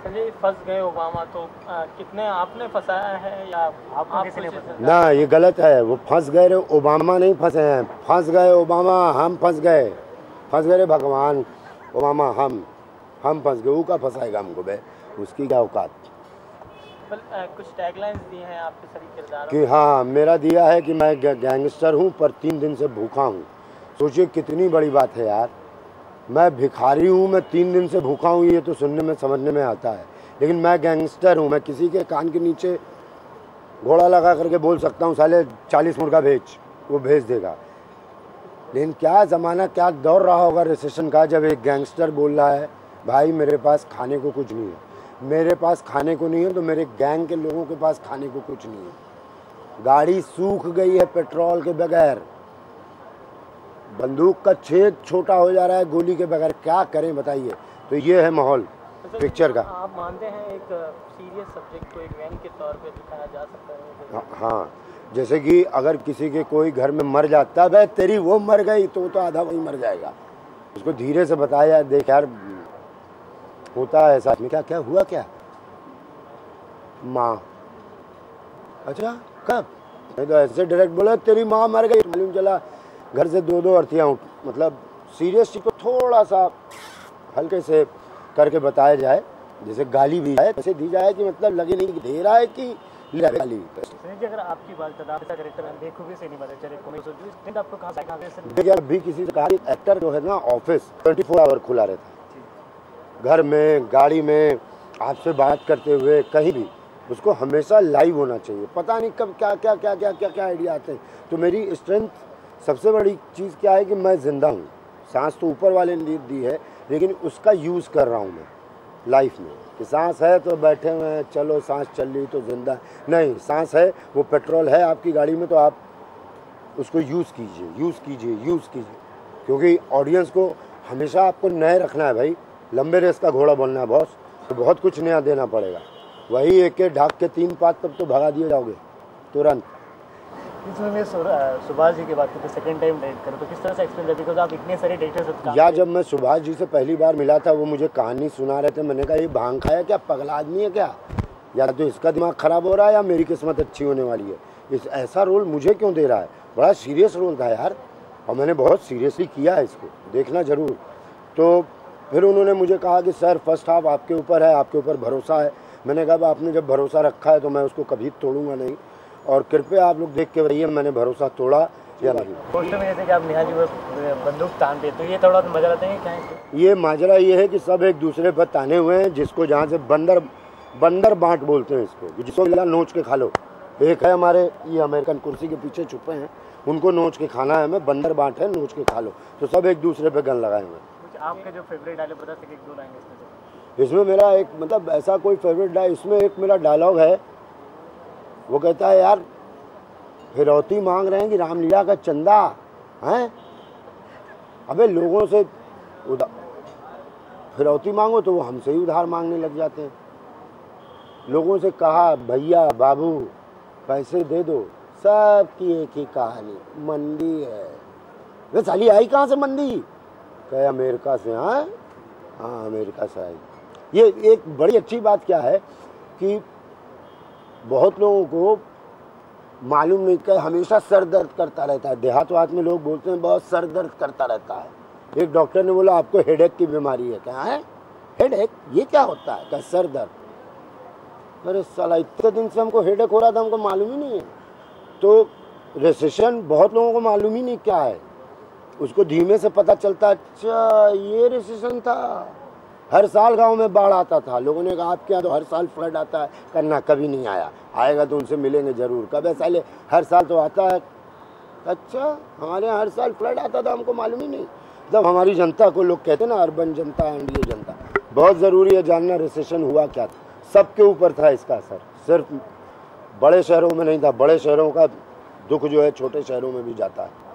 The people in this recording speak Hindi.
संजय फंस गए ओबामा तो कितने आपने फंसाया है या आप किसी ने फंसाया? ना, ये गलत है। वो फंस गए रे, ओबामा नहीं फंसे हैं। फंस गए ओबामा, हम फंस गए। फंस गए रे भगवान, ओबामा हम फंस गए। वो का फंसाएगा हमको बे, उसकी क्या औकात। कुछ टैगलाइंस दिए हैं आपके सभी किरदारों कि हाँ, मेरा दिया है कि मैं गैंगस्टर हूँ पर 3 दिन से भूखा हूँ। सोचिए कितनी बड़ी बात है यार। मैं भिखारी हूँ, मैं 3 दिन से भूखा हूँ, ये तो सुनने में समझने में आता है। लेकिन मैं गैंगस्टर हूँ, मैं किसी के कान के नीचे घोड़ा लगा करके बोल सकता हूँ साले 40 मुर्गा भेज, वो भेज देगा। लेकिन क्या ज़माना, क्या दौर रहा होगा रिसेशन का, जब एक गैंगस्टर बोल रहा है भाई मेरे पास खाने को कुछ नहीं है। मेरे पास खाने को नहीं है तो मेरे गैंग के लोगों के पास खाने को कुछ नहीं है। गाड़ी सूख गई है पेट्रोल के बगैर, बंदूक का छेद छोटा हो जा रहा है गोली के बगैर। क्या करें बताइए। तो ये है माहौल पिक्चर का। आप मानते हैं एक सीरियस सब्जेक्ट को एक व्यंग के तौर पे दिखाया जा सकता है? हाँ, जैसे कि अगर किसी के कोई घर में मर जाता है, तेरी वो मर गई तो आधा वही मर जाएगा। उसको धीरे से बताया, देख यार होता है ऐसा में। क्या क्या हुआ, क्या माँ? अच्छा कब? नहीं तो ऐसे डायरेक्ट बोला तेरी माँ मर गई, मालूम चला घर से 2-2 अर्थियाँ उठ। मतलब सीरियस चीज को थोड़ा सा हल्के से करके बताया जाए, जैसे गाली भी है वैसे दी जाए कि मतलब लगे नहीं कि दे रहा है कि गाली। अगर आपकी बात कैरेक्टर बेखूबी से नहीं बता चले आपको कहाँ देखिए, अभी किसी से कहा एक्टर जो है ना, ऑफिस 24 आवर खुला रहता है। घर में, गाड़ी में, आपसे बात करते हुए कहीं भी, उसको हमेशा लाइव होना चाहिए। पता नहीं कब क्या क्या क्या क्या क्या क्या आइडिया आते हैं। तो मेरी स्ट्रेंथ सबसे बड़ी चीज़ क्या है कि मैं ज़िंदा हूँ। सांस तो ऊपर वाले ने दी है, लेकिन उसका यूज़ कर रहा हूँ मैं लाइफ में। कि सांस है तो बैठे हुए हैं, चलो सांस चल रही तो जिंदा नहीं। सांस है, वो पेट्रोल है आपकी गाड़ी में, तो आप उसको यूज़ कीजिए, यूज़ कीजिए, यूज़ कीजिए। क्योंकि ऑडियंस को हमेशा आपको नए रखना है भाई। लंबे रेस का घोड़ा बनना है बॉस, तो बहुत कुछ नया देना पड़ेगा। वही एक के ढाक के 3 पात तब तो भगा दिए जाओगे तुरंत। इसमें मैं सुभाष जी की बात करते सेकंड टाइम डायरेक्ट करो तो किस तरह से एक्सपीरियंस है? बिकॉज आप इतने सारे डायरेक्टर या जब मैं सुभाष जी से पहली बार मिला था, वो मुझे कहानी सुना रहे थे। मैंने कहा ये भांग खाया क्या, पगला आदमी है क्या, या तो इसका दिमाग खराब हो रहा है या मेरी किस्मत अच्छी होने वाली है। इस ऐसा रोल मुझे क्यों दे रहा है? बड़ा सीरियस रोल था यार, और मैंने बहुत सीरियसली किया है इसको, देखना जरूर। तो फिर उन्होंने मुझे कहा कि सर फर्स्ट हाफ आपके ऊपर है, आपके ऊपर भरोसा है। मैंने कहा आपने जब भरोसा रखा है तो मैं उसको कभी तोड़ूंगा नहीं, और कृपया आप लोग देख के बताइए मैंने भरोसा तोड़ा या नहीं। पोस्टर में जैसे कि आप नेहा जी बंदूक तान पे, तो ये थोड़ा मजा आता है क्या है? ये माजरा ये है कि सब एक दूसरे पर ताने हुए हैं, जिसको जहाँ से बंदर बांट बोलते हैं इसको, जिसको मिला नोच के खा लो। एक है हमारे ये अमेरिकन कुर्सी के पीछे छुपे हैं, उनको नोच के खाना है हमें, बंदर बांट है नोच के खा लो। तो सब एक दूसरे पे गन लगाए हुए हैं। आपका जो फेवरेट डायलॉग बता सके 1-2 लाइन इसमें मेरा एक मतलब ऐसा कोई फेवरेट इसमें एक मेरा डायलॉग है। वो कहता है यार फिरौती मांग रहे हैं कि रामलीला का चंदा हैं। अबे लोगों से फिरौती मांगो तो वो हमसे ही उधार मांगने लग जाते हैं। लोगों से कहा भैया बाबू पैसे दे दो, सबकी एक ही कहानी, मंदी है। वे साली आई कहाँ से मंदी? कहे अमेरिका से। हाँ हाँ, अमेरिका से आई। ये एक बड़ी अच्छी बात क्या है कि बहुत लोगों को मालूम नहीं कि हमेशा सर दर्द करता रहता है। देहात में लोग बोलते हैं बहुत सर दर्द करता रहता है। एक डॉक्टर ने बोला आपको हेडेक की बीमारी है। क्या है हेडेक? ये क्या होता है? क्या सर दर्द? अरे साला इतने दिन से हमको हेडेक हो रहा था, हमको मालूम ही नहीं है। तो रिसेशन बहुत लोगों को मालूम ही नहीं क्या है, उसको धीमे से पता चलता, अच्छा ये रिसेशन था। हर साल गांव में बाढ़ आता था, लोगों ने कहा आपके यहाँ तो हर साल फ्लड आता है। करना कभी नहीं आया, आएगा तो उनसे मिलेंगे जरूर। कब ऐसा हर साल तो आता है। अच्छा हमारे यहाँ हर साल फ्लड आता था, हमको मालूम ही नहीं। मतलब हमारी जनता को लोग कहते हैं ना अर्बन जनता एंड ये जनता, बहुत ज़रूरी है जानना रिसेशन हुआ क्या था। सबके ऊपर था इसका असर, सिर्फ बड़े शहरों में नहीं था। बड़े शहरों का दुख जो है छोटे शहरों में भी जाता है।